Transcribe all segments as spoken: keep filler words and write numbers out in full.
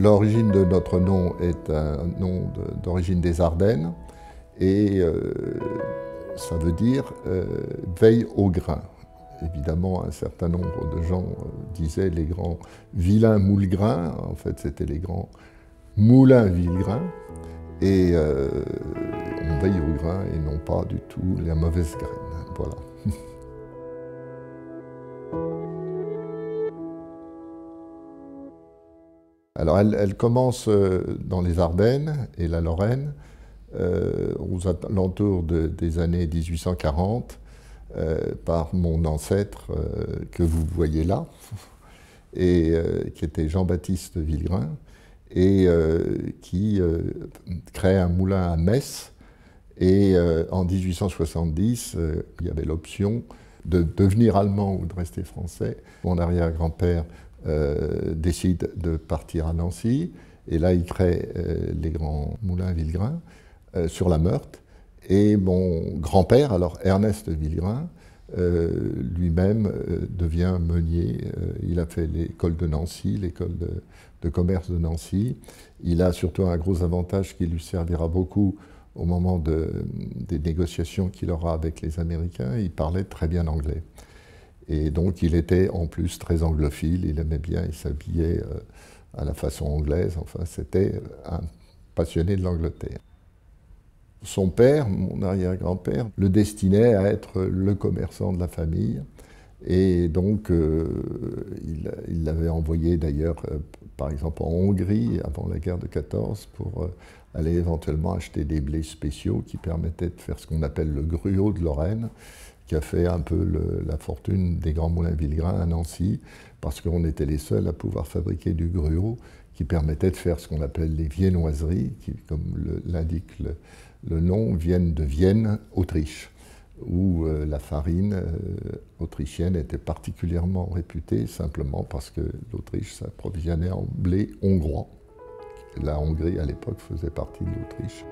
L'origine de notre nom est un nom d'origine des Ardennes et euh, ça veut dire euh, veille au grain. Évidemment, un certain nombre de gens euh, disaient les grands vilains moule-grains. En fait, c'était les grands moulins Villegrain. Et euh, on veille au grain et non pas du tout les mauvaises graines. Voilà. Alors, elle, elle commence dans les Ardennes et la Lorraine, euh, aux alentours de, des années mille huit cent quarante, euh, par mon ancêtre euh, que vous voyez là, et euh, qui était Jean-Baptiste Villegrain, et euh, qui euh, crée un moulin à Metz. Et euh, en mille huit cent soixante-dix, euh, il y avait l'option de devenir allemand ou de rester français. Mon arrière-grand-père euh, décide de partir à Nancy, et là il crée euh, les grands moulins Villegrain euh, sur la Meurthe. Et mon grand-père, alors Ernest Villegrain, euh, lui-même euh, devient meunier. Euh, il a fait l'école de Nancy, l'école de, de commerce de Nancy. Il a surtout un gros avantage qui lui servira beaucoup au moment de, des négociations qu'il aura avec les Américains. Il parlait très bien anglais. Et donc il était en plus très anglophile, il aimait bien, il s'habillait euh, à la façon anglaise. Enfin, c'était un passionné de l'Angleterre. Son père, mon arrière-grand-père, le destinait à être le commerçant de la famille. Et donc, euh, il l'avait envoyé d'ailleurs, euh, par exemple, en Hongrie, avant la guerre de quatorze, pour euh, aller éventuellement acheter des blés spéciaux qui permettaient de faire ce qu'on appelle le gruau de Lorraine, qui a fait un peu le, la fortune des grands moulins Villegrain à Nancy, parce qu'on était les seuls à pouvoir fabriquer du gruau qui permettait de faire ce qu'on appelle les viennoiseries, qui, comme l'indique le, le nom, viennent de Vienne, Autriche, où euh, la farine euh, autrichienne était particulièrement réputée, simplement parce que l'Autriche s'approvisionnait en blé hongrois. La Hongrie, à l'époque, faisait partie de l'Autriche.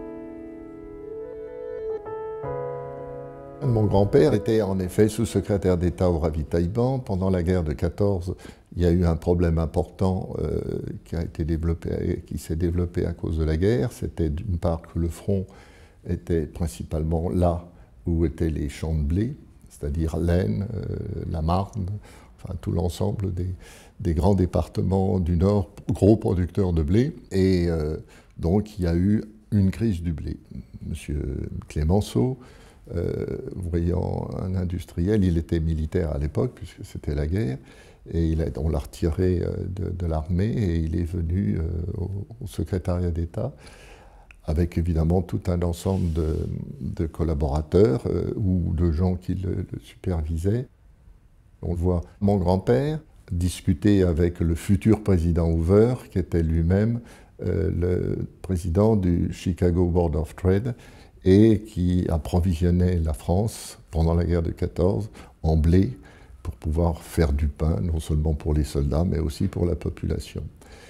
Mon grand-père était en effet sous-secrétaire d'État au ravitaillement. Pendant la guerre de quatorze, il y a eu un problème important euh, qui a été développé, qui s'est développé à cause de la guerre. C'était d'une part que le front était principalement là où étaient les champs de blé, c'est-à-dire l'Aisne, euh, la Marne, enfin tout l'ensemble des, des grands départements du Nord, gros producteurs de blé. Et euh, donc il y a eu une crise du blé. Monsieur Clémenceau, Euh, voyant un industriel, il était militaire à l'époque, puisque c'était la guerre, et il a, on l'a retiré de, de l'armée, et il est venu euh, au, au secrétariat d'État, avec évidemment tout un ensemble de, de collaborateurs euh, ou de gens qui le, le supervisaient. On voit mon grand-père discuter avec le futur président Hoover, qui était lui-même euh, le président du Chicago Board of Trade, et qui approvisionnait la France pendant la guerre de quatorze en blé pour pouvoir faire du pain, non seulement pour les soldats, mais aussi pour la population.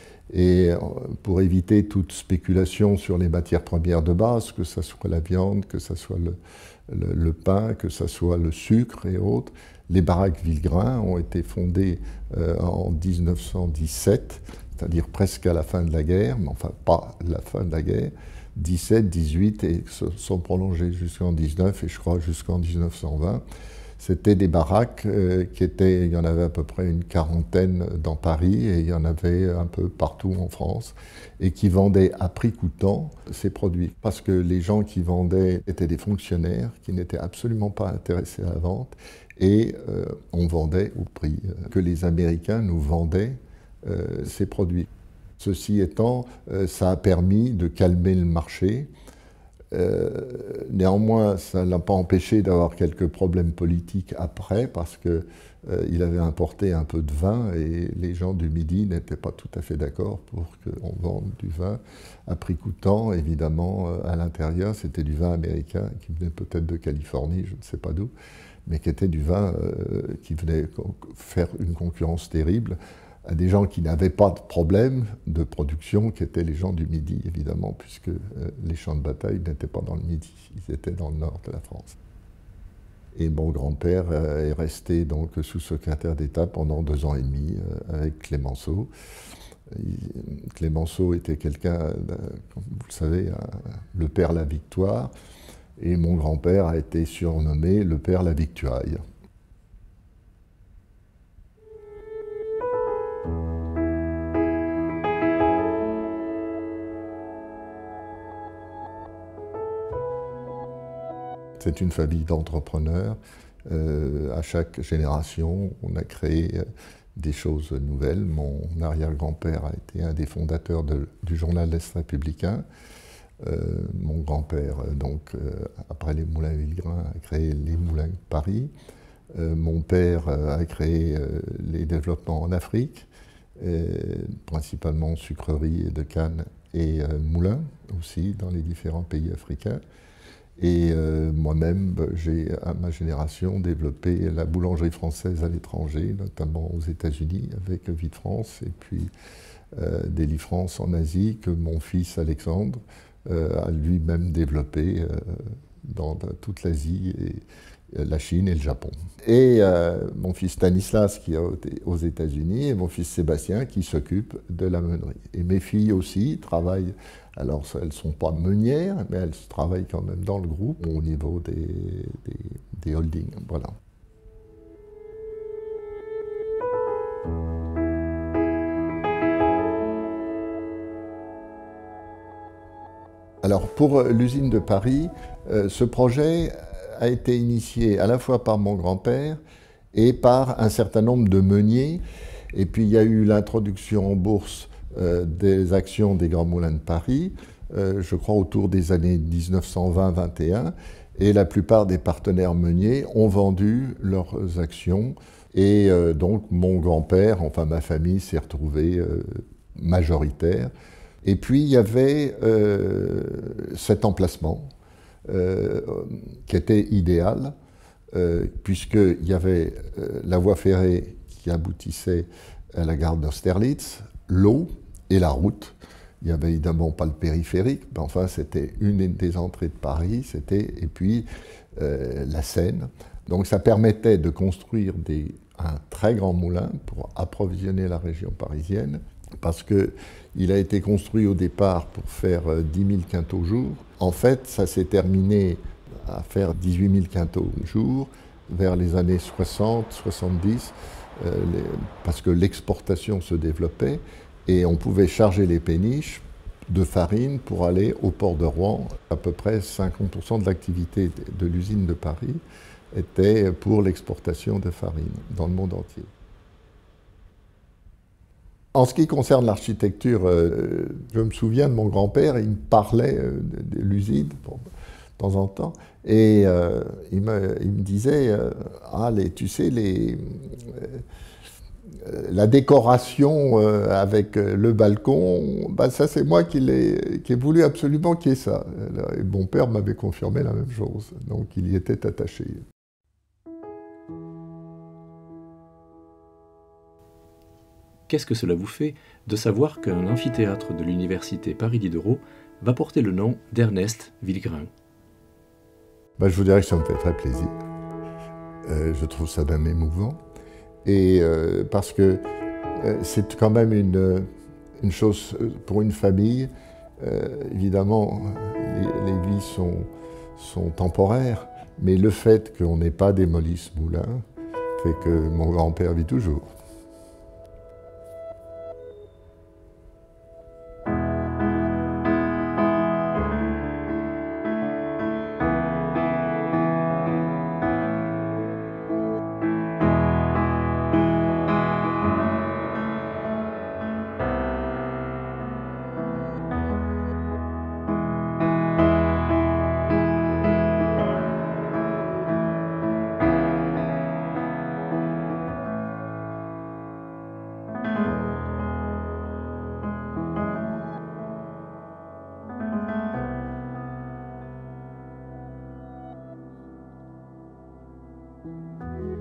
Et pour éviter toute spéculation sur les matières premières de base, que ce soit la viande, que ce soit le, le, le pain, que ce soit le sucre et autres, les baraques Villegrain ont été fondées euh, en mille neuf cent dix-sept, c'est-à-dire presque à la fin de la guerre, mais enfin pas la fin de la guerre, dix-sept, dix-huit, et se sont prolongés jusqu'en dix-neuf, et je crois jusqu'en mille neuf cent vingt. C'était des baraques euh, qui étaient, il y en avait à peu près une quarantaine dans Paris, et il y en avait un peu partout en France, et qui vendaient à prix coûtant ces produits. Parce que les gens qui vendaient étaient des fonctionnaires qui n'étaient absolument pas intéressés à la vente, et euh, on vendait au prix que les Américains nous vendaient euh, ces produits. Ceci étant, euh, ça a permis de calmer le marché. Euh, néanmoins, ça ne l'a pas empêché d'avoir quelques problèmes politiques après, parce qu'il euh, avait importé un peu de vin et les gens du Midi n'étaient pas tout à fait d'accord pour qu'on vende du vin à prix coûtant. Évidemment, euh, à l'intérieur, c'était du vin américain qui venait peut-être de Californie, je ne sais pas d'où, mais qui était du vin euh, qui venait faire une concurrence terrible à des gens qui n'avaient pas de problème de production, qui étaient les gens du Midi, évidemment, puisque euh, les champs de bataille n'étaient pas dans le Midi, ils étaient dans le nord de la France. Et mon grand-père euh, est resté donc sous-secrétaire d'État pendant deux ans et demi euh, avec Clémenceau. Clémenceau était quelqu'un, comme vous le savez, le père la victoire, et mon grand-père a été surnommé le père la victuaille. C'est une famille d'entrepreneurs. Euh, à chaque génération, on a créé des choses nouvelles. Mon arrière-grand-père a été un des fondateurs de, du journal L'Est républicain. Euh, mon grand-père, donc, euh, après les Moulins Villegrain, a créé les Moulins de Paris. Euh, mon père euh, a créé euh, les développements en Afrique, euh, principalement sucreries de canne et euh, moulins aussi dans les différents pays africains. Et euh, moi-même, j'ai, à ma génération, développé la boulangerie française à l'étranger, notamment aux États-Unis, avec Vie de France, et puis euh, Deli France en Asie, que mon fils Alexandre euh, a lui-même développé euh, dans, dans toute l'Asie, et, euh, la Chine et le Japon. Et euh, mon fils Stanislas, qui est aux États-Unis, et mon fils Sébastien, qui s'occupe de la meunerie. Et mes filles aussi travaillent. Alors, elles ne sont pas meunières, mais elles travaillent quand même dans le groupe au niveau des, des, des holdings. Voilà. Alors, pour l'usine de Paris, euh, ce projet a été initié à la fois par mon grand-père et par un certain nombre de meuniers. Et puis, il y a eu l'introduction en bourse euh, des actions des Grands Moulins de Paris, euh, je crois autour des années mille neuf cent vingt vingt et un, et la plupart des partenaires meuniers ont vendu leurs actions. Et euh, donc, mon grand-père, enfin ma famille, s'est retrouvée euh, majoritaire. Et puis, il y avait euh, cet emplacement euh, qui était idéal, euh, puisqu'il y avait euh, la voie ferrée qui aboutissait à la gare d'Austerlitz, l'eau et la route. Il n'y avait évidemment pas le périphérique, mais enfin, c'était une des entrées de Paris, c'était, et puis euh, la Seine. Donc, ça permettait de construire des, un très grand moulin pour approvisionner la région parisienne, parce qu'il a été construit au départ pour faire dix mille quintaux jour. En fait, ça s'est terminé à faire dix-huit mille quintaux jour vers les années soixante soixante-dix, euh, les, parce que l'exportation se développait et on pouvait charger les péniches de farine pour aller au port de Rouen. À peu près cinquante pour cent de l'activité de l'usine de Paris était pour l'exportation de farine dans le monde entier. En ce qui concerne l'architecture, euh, je me souviens de mon grand-père, il me parlait euh, de, de l'usine bon, de temps en temps, et euh, il, me, il me disait euh, ah, les, tu sais, les, euh, la décoration euh, avec le balcon, ben, ça c'est moi qui ai, qui ai voulu absolument qu'il y ait ça. Et mon père m'avait confirmé la même chose, donc il y était attaché. Qu'est-ce que cela vous fait de savoir qu'un amphithéâtre de l'université Paris-Diderot va porter le nom d'Ernest Villegrain? Ben, je vous dirais que ça me fait très plaisir. Euh, je trouve ça même émouvant. Et euh, parce que euh, c'est quand même une, une chose pour une famille. Euh, évidemment, les, les vies sont, sont temporaires, mais le fait qu'on n'ait pas démoli ce moulin fait que mon grand-père vit toujours. Thank you.